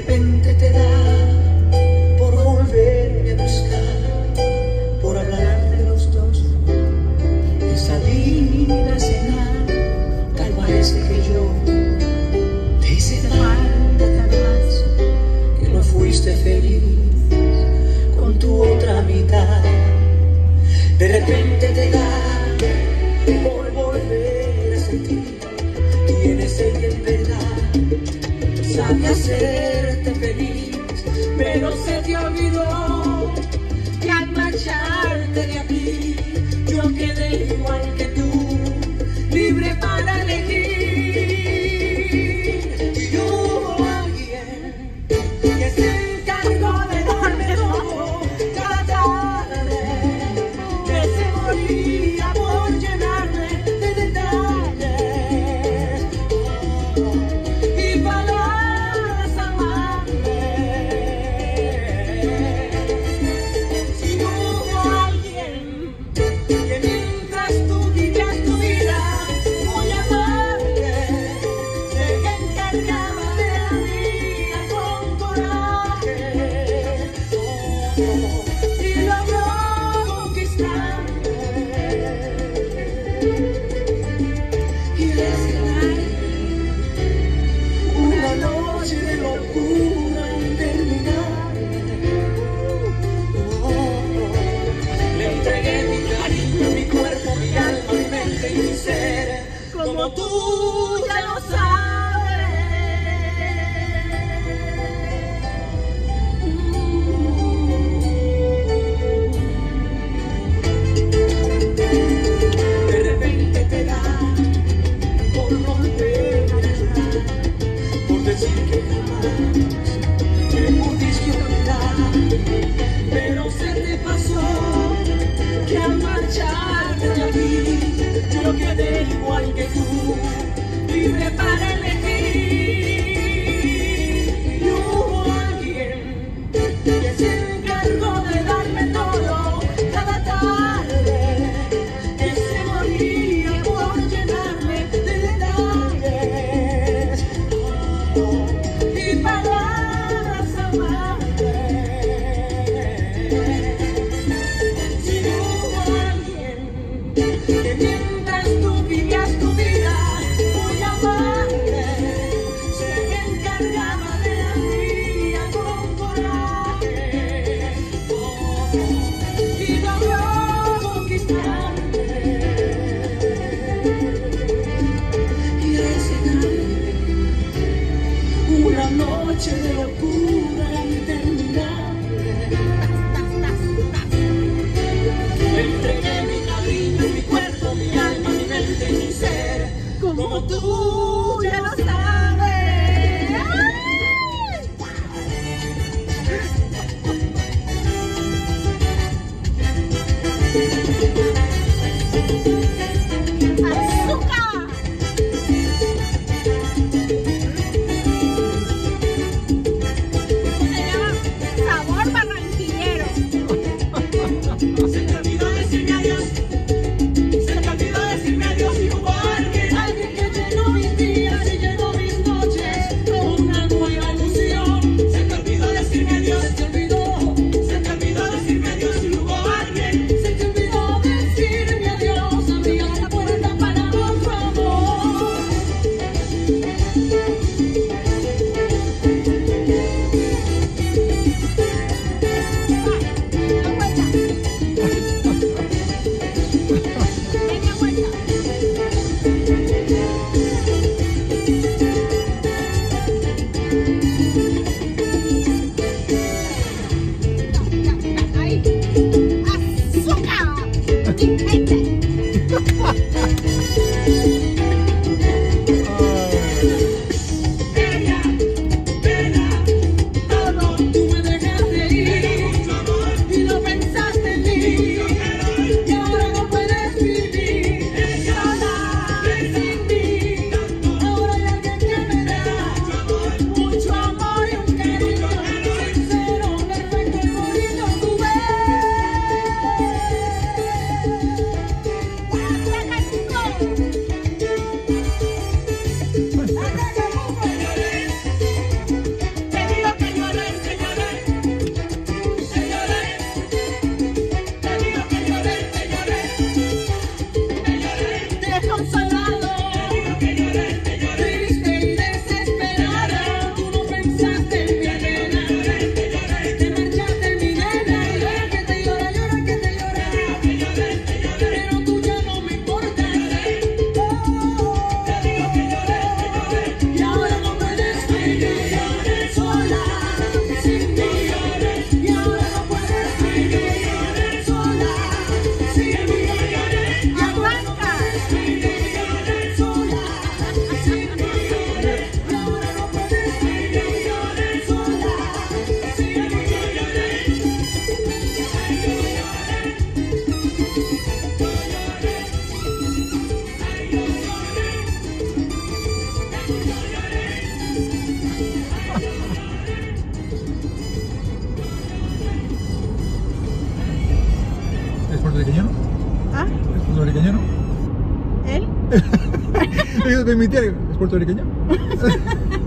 repente te da por volverme a buscar, por hablar de los dos y salir a cenar. Tal parece que yo te hice falta tan más, que no fuiste feliz con tu otra mitad. De repente te da por volver a sentir, y en ese día en verdad sabe hacerte feliz, pero se te olvidó que al marcharte de aquí yo quedé igual que tú, libre para elegir. Y hubo alguien que se encargó de darme todo cada tarde, que se moría por llenarme de detalles y palabras amables. ¿Ah? ¿Es puertorriqueño, no? ¿Él? De mi tía, ¿es puertorriqueño?